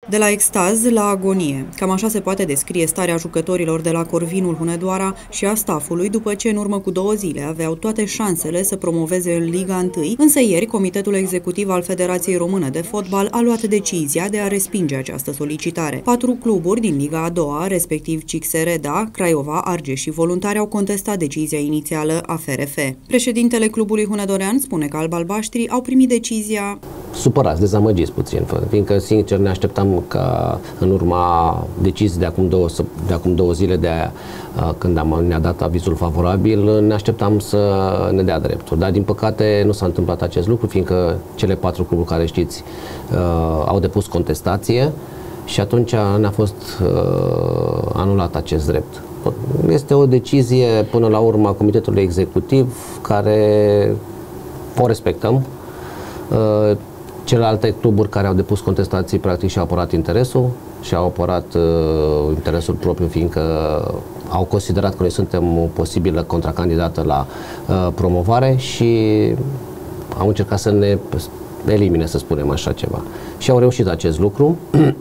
De la extaz la agonie. Cam așa se poate descrie starea jucătorilor de la Corvinul Hunedoara și a staffului după ce în urmă cu 2 zile aveau toate șansele să promoveze în Liga 1, însă ieri Comitetul Executiv al Federației Române de Fotbal a luat decizia de a respinge această solicitare. 4 cluburi din Liga a doua, respectiv Cixereda, Craiova, Argeș și Voluntari, au contestat decizia inițială a FRF. Președintele clubului hunedorean spune că albalbaștrii au primit decizia supărați, dezamăgiți puțin, fiindcă sincer ne așteptam ca în urma deciziei de acum 2 zile când ne-a dat avizul favorabil, ne așteptam să ne dea dreptul. Dar din păcate nu s-a întâmplat acest lucru, fiindcă cele 4 cluburi care știți au depus contestație și atunci ne-a fost anulat acest drept. Este o decizie până la urmă a Comitetului Executiv care o respectăm. Celelalte cluburi care au depus contestații practic și-au apărat interesul și au apărat interesul propriu, fiindcă au considerat că noi suntem o posibilă contracandidată la promovare și au încercat să ne elimine, să spunem așa ceva. Și au reușit acest lucru.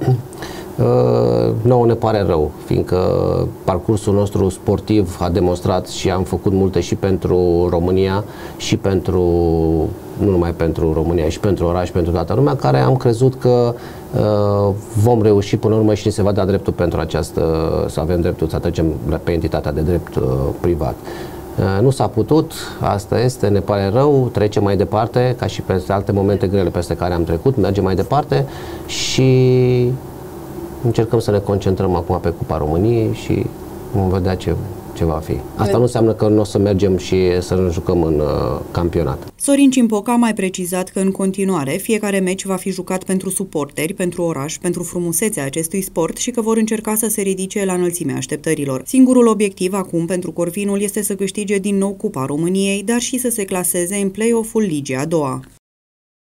Nouă ne pare rău, fiindcă parcursul nostru sportiv a demonstrat și am făcut multe și pentru România și pentru, nu numai pentru România, și pentru oraș, pentru toată lumea, care am crezut că vom reuși până la urmă și ni se va da dreptul pentru să avem dreptul să trecem pe entitatea de drept privat. Nu s-a putut, asta este, ne pare rău, trecem mai departe, ca și peste alte momente grele peste care am trecut, mergem mai departe și încercăm să ne concentrăm acum pe Cupa României și vom vedea ce va fi. Asta nu înseamnă că nu o să mergem și să ne jucăm în campionat. Sorin Cimpoca a mai precizat că în continuare fiecare meci va fi jucat pentru suporteri, pentru oraș, pentru frumusețea acestui sport și că vor încerca să se ridice la înălțimea așteptărilor. Singurul obiectiv acum pentru Corvinul este să câștige din nou Cupa României, dar și să se claseze în play-off-ul Ligii a doua.